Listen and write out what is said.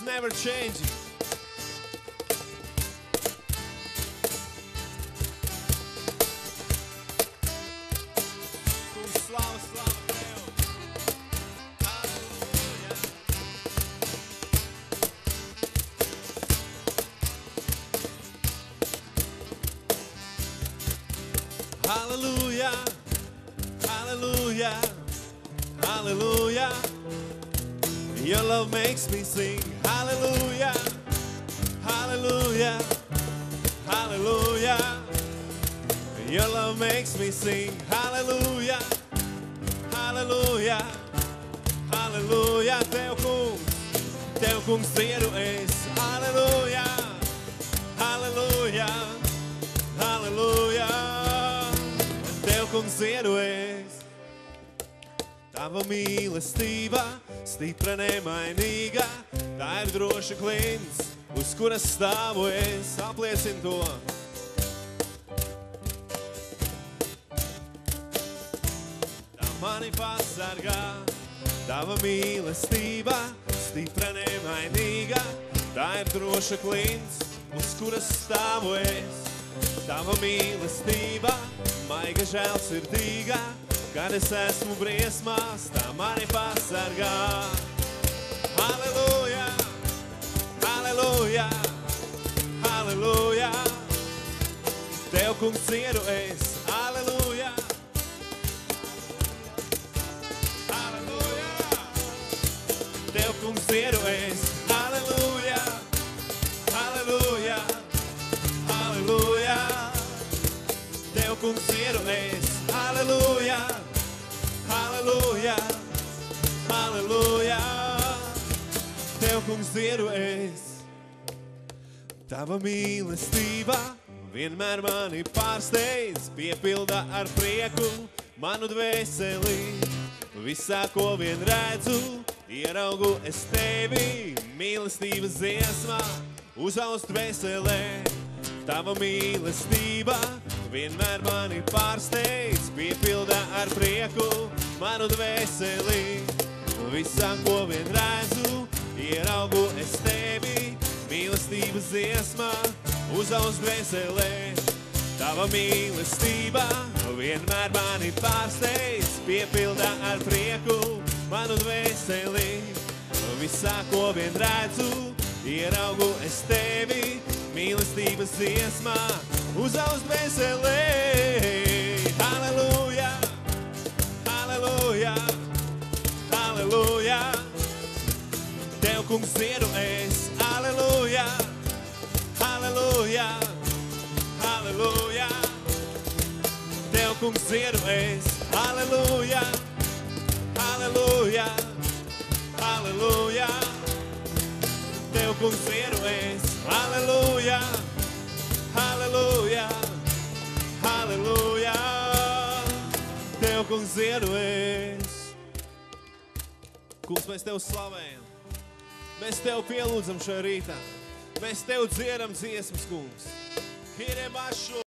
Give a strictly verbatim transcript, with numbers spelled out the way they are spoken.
never changing. Kungs, slava, slava Tev. Hallelujah. Hallelujah. Hallelujah. Hallelujah. Your love makes me sing. Hallelujah. Hallelujah. Hallelujah. Your love makes me sing. Hallelujah. Hallelujah. Hallelujah. Tev kungs, Tev kungs dziedu es. Hallelujah. Hallelujah. Hallelujah. Tev kungs dziedu es. Tava mīlestība, stipra nemainīga, tā ir droša klints, uz kuras stāvu es, apliecinu to. Tā mani pasargā, tava mīlestība, stipra nemainīga, tā ir droša klints, uz kuras stāvu es. Tava mīlestība, maiga žēlsirdīga, kad es esmu briesmās, tā mani pasargā. Halleluja, halleluja, halleluja. Tev kungs dziedu es. Halleluja, halleluja. Tev kungs dziedu es. Halleluja, halleluja, halleluja. Tev kungs dziedu es. Halleluja, halleluja, halleluja. Tev kungs dziedu es. Tava mīlestība vienmēr mani pārsteidz, piepilda ar prieku manu dvēseli. Visā, ko vien redzu, ieraugu es tevi, mīlestības dziesmā, uzaust dvēselē. Tava mīlestība vienmēr mani pārsteidz, piepilda ar prieku manu dvēseli. Visā, ko vien redzu, ieraugu es tevi, mīlestības dziesmā, uzaust dvēselē. Tava mīlestība vienmēr mani pārsteidz, piepilda ar prieku manu dvēseli. Visā, ko vien redzu, ieraugu es tevi, mīlestības dziesmā, uzaust dvēselē. Halleluja, halleluja, halleluja. Tev kungs dziedu es. Halleluja, halleluja, halleluja. Tev kungs dziedu es. Halleluja, halleluja, halleluja. Tev kungs dziedu es. Halleluja, halleluja, halleluja. Tev kungs dziedu es. Kungs, mēs Tev slavējam. Mēs Tev pielūdzam šajā rītā. Mēs Tev dziedam dziesmas, kungs. Hirebašu.